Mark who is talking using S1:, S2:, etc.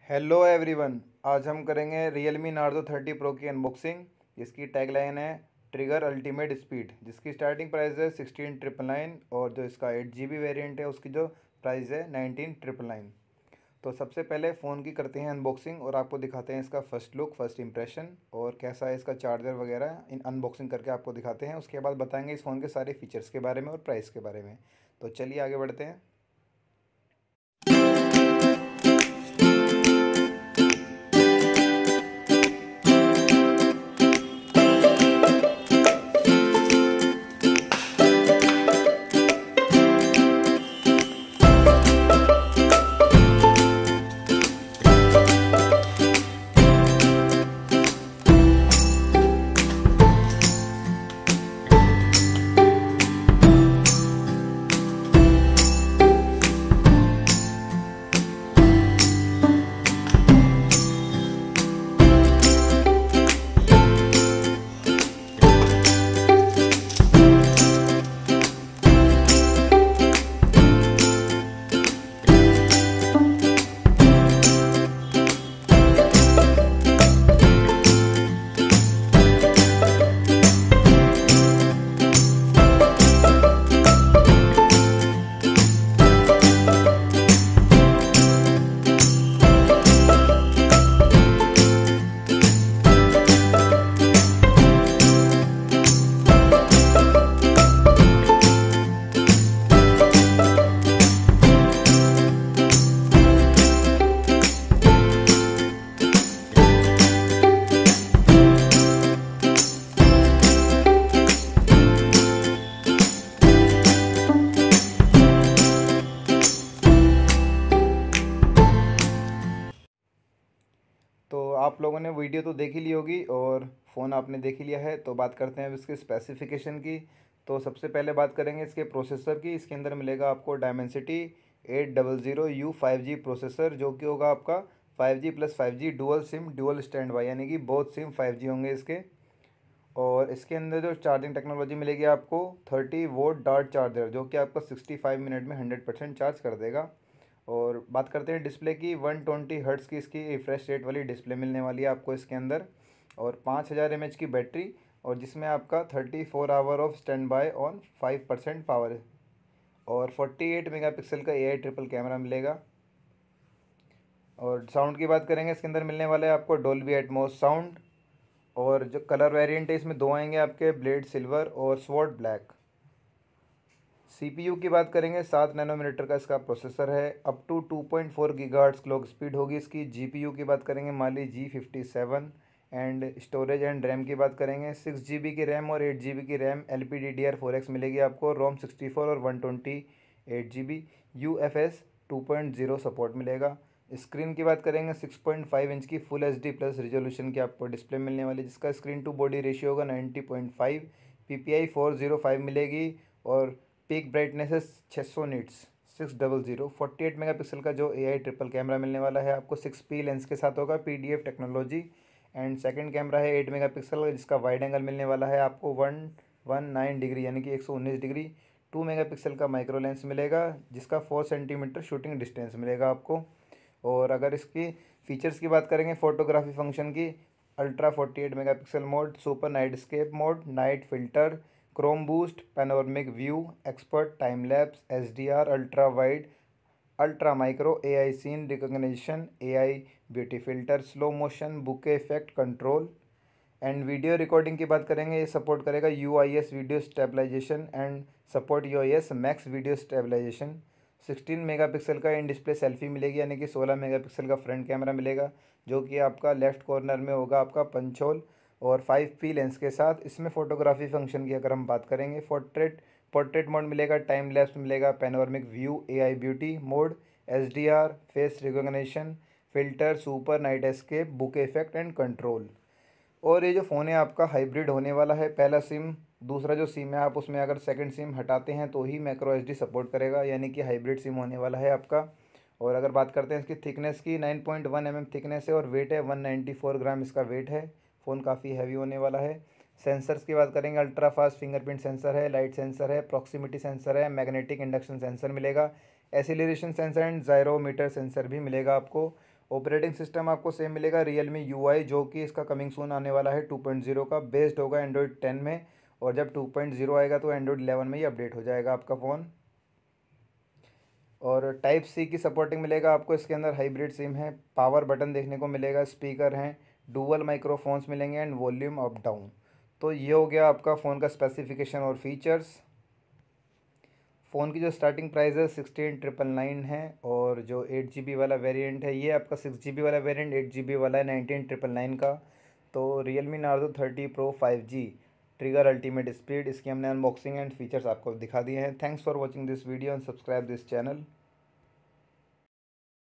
S1: Hello everyone. आज हम करेंगे Realme Narzo 30 Pro की अनबॉक्सिंग। जिसकी टैगलाइन है ट्रिगर अल्टीमेट स्पीड, जिसकी स्टार्टिंग प्राइस है 16,999 और जो इसका 8 GB वेरिएंट है उसकी जो प्राइस है 19,999। तो सबसे पहले फ़ोन की करते हैं अनबॉक्सिंग और आपको दिखाते हैं इसका फ़र्स्ट लुक, फर्स्ट इंप्रेशन और कैसा है इसका चार्जर वगैरह। इन अनबॉक्सिंग करके आपको दिखाते हैं, उसके बाद बताएंगे इस फ़ोन के सारे फीचर्स के बारे में और प्राइस के बारे में। तो चलिए आगे बढ़ते हैं। तो आप लोगों ने वीडियो तो देख ही ली होगी और फ़ोन आपने देख ही लिया है, तो बात करते हैं अब इसके स्पेसिफिकेशन की। तो सबसे पहले बात करेंगे इसके प्रोसेसर की। इसके अंदर मिलेगा आपको डायमेंसिटी 800U 5G प्रोसेसर, जो कि होगा आपका 5G+5G dual sim dual standby, यानी कि बोथ सिम 5G होंगे इसके। और इसके अंदर जो चार्जिंग टेक्नोलॉजी मिलेगी आपको 30 वोल्ट डार्ट चार्जर, जो कि आपका 65 मिनट में 100% चार्ज कर देगा। और बात करते हैं डिस्प्ले की, 120 हर्ट्ज़ की इसकी रिफ्रेश रेट वाली डिस्प्ले मिलने वाली है आपको इसके अंदर, और 5000 mAh की बैटरी, और जिसमें आपका 34 hour of standby on 5% power, और 48 मेगापिक्सल का AI ट्रिपल कैमरा मिलेगा। और साउंड की बात करेंगे, इसके अंदर मिलने वाला है आपको डोल्बी एटमॉस साउंड। और जो कलर वेरिएंट है इसमें दो आएंगे आपके, ब्लेड सिल्वर और स्वॉर्ड ब्लैक। CPU की बात करेंगे, 7 नैनोमीटर का इसका प्रोसेसर है, up to 2.4 gigahertz clock speed होगी इसकी। GPU की बात करेंगे Mali G57। And storage and RAM की बात करेंगे, 6 GB की रैम और 8 GB की रैम LPDDR4X मिलेगी आपको। रोम 64 और 128 GB UFS 2.0 सपोर्ट मिलेगा। स्क्रीन की बात करेंगे, 6.5 इंच की फुल HD प्लस रिजोल्यूशन की आपको डिस्प्ले मिलने वाली, जिसका स्क्रीन टू बॉडी रेशियो होगा 90.5। PPI 405 मिलेगी और पीक ब्राइटनेस है 600 निट्स 600। 48 मेगापिक्सल का जो AI ट्रिपल कैमरा मिलने वाला है आपको 6P लेंस के साथ होगा, PDF technology. And second camera है 8 मेगापिक्सल का, जिसका वाइड एंगल मिलने वाला है आपको 119 डिग्री, यानी कि 119 डिग्री। 2 मेगापिक्सल का माइक्रो लेंस मिलेगा, जिसका 4 सेंटीमीटर शूटिंग डिस्टेंस मिलेगा आपको। और अगर इसकी फ़ीचर्स की बात करेंगे फोटोग्राफी फंक्शन की, ultra 48 megapixel mode, super nightscape mode, night filter, chrome boost, panoramic view, expert time lapse, HDR, ultra wide, ultra micro, AI scene recognition, AI beauty filter, slow motion, bokeh effect control. And video recording की बात करेंगे, ये support करेगा UIS video stabilization and support UIS max video stabilization. 16 megapixel का in display selfie मिलेगी, यानी कि 16 megapixel का फ्रंट कैमरा मिलेगा, जो कि आपका लेफ्ट कॉर्नर में होगा आपका पंच होल, और 5P लेंस के साथ। इसमें फोटोग्राफी फंक्शन की अगर हम बात करेंगे, पोर्ट्रेट मोड मिलेगा, टाइम लैप्स मिलेगा, panoramic view, AI beauty mode, HDR, face recognition, filter, super night escape, bokeh effect and control. और ये जो फ़ोन है आपका हाइब्रिड होने वाला है, पहला सिम दूसरा जो सिम है आप उसमें अगर सेकंड सिम हटाते हैं तो ही मैक्रो SD सपोर्ट करेगा, यानी कि हाइब्रिड सिम होने वाला है आपका। और अगर बात करते हैं इसकी थिकनेस की, 9.1 mm थिकनेस है और वेट है 194 ग्राम इसका वेट है। फ़ोन काफ़ी हैवी होने वाला है। सेंसर्स की बात करेंगे, अल्ट्रा फास्ट फिंगरप्रिंट सेंसर है, लाइट सेंसर है, प्रॉक्सिमिटी सेंसर है, मैग्नेटिक इंडक्शन सेंसर मिलेगा, acceleration sensor and gyrometer sensor भी मिलेगा आपको। ऑपरेटिंग सिस्टम आपको सेम मिलेगा Realme UI, जो कि इसका कमिंग सून आने वाला है 2.0 का, बेस्ड होगा एंड्रॉयड 10 में। और जब 2.0 आएगा तो एंड्रॉयड 11 में ही अपडेट हो जाएगा आपका फ़ोन। और टाइप सी की सपोर्टिंग मिलेगा आपको इसके अंदर। हाइब्रिड सिम है, पावर बटन देखने को मिलेगा, स्पीकर हैं, डुअल माइक्रोफोन्स मिलेंगे एंड वॉल्यूम अप डाउन। तो ये हो गया आपका फ़ोन का स्पेसिफिकेशन और फीचर्स। फ़ोन की जो स्टार्टिंग प्राइस है 16,999 है। और जो 8 GB वाला वेरिएंट है, ये आपका 6 GB वाला वेरिएंट, 8 GB वाला है 19,999 का। तो Realme Narzo 30 Pro 5G trigger ultimate speed, इसकी हमने अनबॉक्सिंग एंड फीचर्स आपको दिखा दिए हैं। Thanks for watching this video and subscribe this channel.